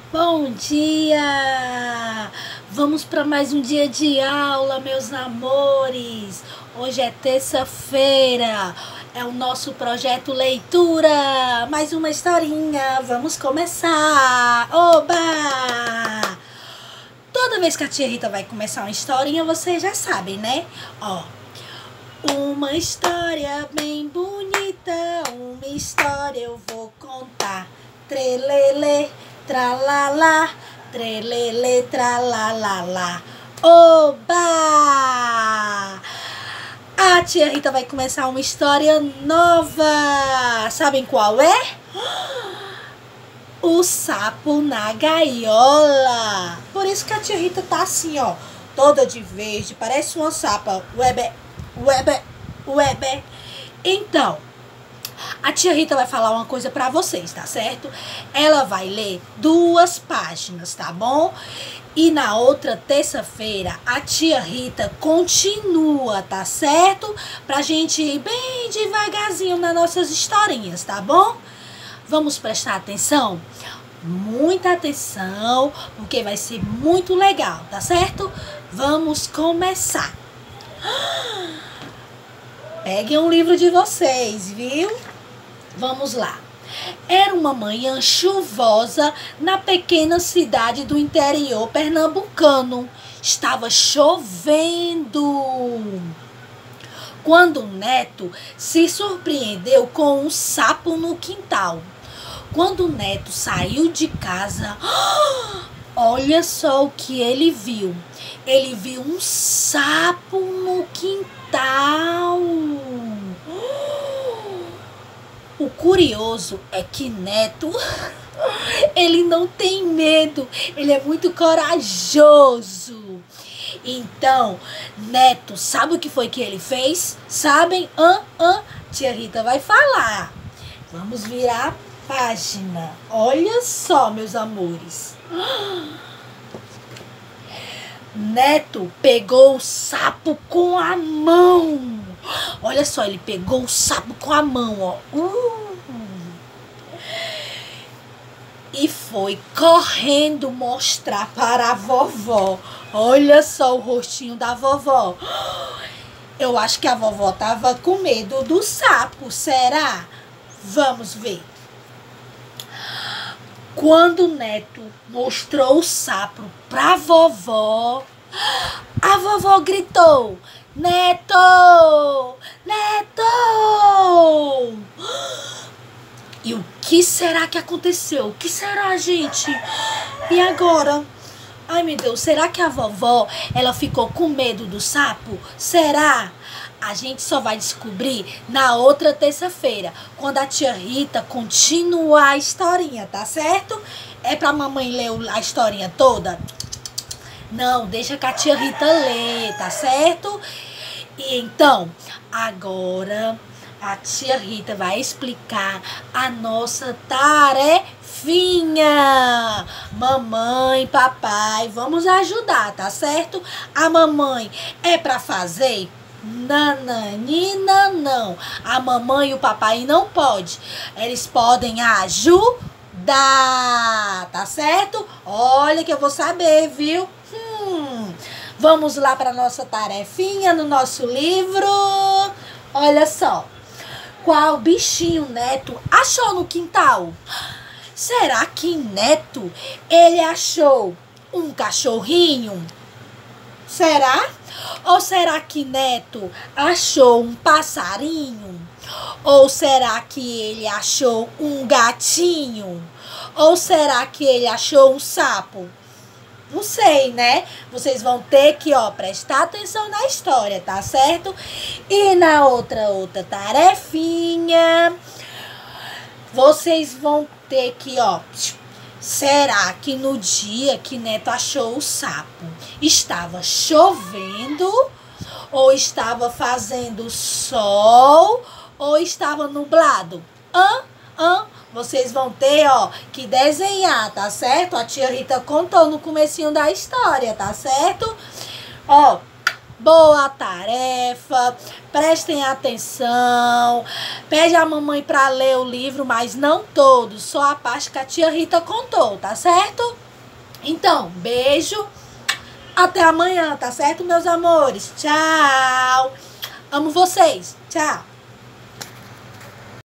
Bom dia! Vamos para mais um dia de aula, meus amores. Hoje é terça-feira, é o nosso projeto Leitura. Mais uma historinha, vamos começar! Oba! Toda vez que a tia Rita vai começar uma historinha, vocês já sabem, né? Ó, uma história bem bonita, uma história eu vou contar. Trelele, tralalá, trelele, tralalá. Oba! A tia Rita vai começar uma história nova. Sabem qual é? O sapo na gaiola. Por isso que a tia Rita tá assim, ó, toda de verde, parece uma sapa. Uebe, uebe, uebe. Então, a tia Rita vai falar uma coisa pra vocês, tá certo? Ela vai ler 2 páginas, tá bom? E na outra terça-feira, a tia Rita continua, tá certo? Pra gente ir bem devagarzinho nas nossas historinhas, tá bom? Vamos prestar atenção? Muita atenção, porque vai ser muito legal, tá certo? Vamos começar. Peguem um livro de vocês, viu? Vamos lá. Era uma manhã chuvosa na pequena cidade do interior pernambucano. Estava chovendo. Quando o Neto se surpreendeu com um sapo no quintal. Quando o Neto saiu de casa, olha só o que ele viu. Ele viu um sapo no quintal. O curioso é que Neto, ele não tem medo, ele é muito corajoso. Então, Neto, sabe o que foi que ele fez? Sabem? Tia Rita vai falar. Vamos virar a página. Olha só, meus amores. Neto pegou o sapo com a mão. Olha só, ele pegou o sapo com a mão, ó. E foi correndo mostrar para a vovó. Olha só o rostinho da vovó. Eu acho que a vovó tava com medo do sapo, será? Vamos ver. Quando o Neto mostrou o sapo pra vovó, a vovó gritou: Neto! Neto! E o que será que aconteceu? O que será, gente? E agora? Ai, meu Deus, será que a vovó, ela ficou com medo do sapo? Será? A gente só vai descobrir na outra terça-feira, quando a tia Rita continuar a historinha, tá certo? É pra mamãe ler a historinha toda? Não, deixa que a tia Rita lê, tá certo? E então, agora a tia Rita vai explicar a nossa tarefinha. Mamãe, papai, vamos ajudar, tá certo? A mamãe é pra fazer? Nananina, não. A mamãe e o papai não pode. Eles podem ajudar, tá certo? Olha que eu vou saber, viu? Vamos lá para nossa tarefinha no nosso livro. Olha só. Qual bichinho Neto achou no quintal? Será que Neto, ele achou um cachorrinho? Será? Ou será que Neto achou um passarinho? Ou será que ele achou um gatinho? Ou será que ele achou um sapo? Não sei, né? Vocês vão ter que, ó, prestar atenção na história, tá certo? E na outra tarefinha, vocês vão ter que, ó, será que no dia que Neto achou o sapo, estava chovendo? Ou estava fazendo sol? Ou estava nublado? Vocês vão ter, ó, que desenhar, tá certo? A tia Rita contou no comecinho da história, tá certo? Ó, Boa tarefa, prestem atenção. Pede a mamãe para ler o livro, mas não todo, só a parte que a tia Rita contou, tá certo? Então, beijo. Até amanhã, tá certo, meus amores? Tchau. Amo vocês. Tchau.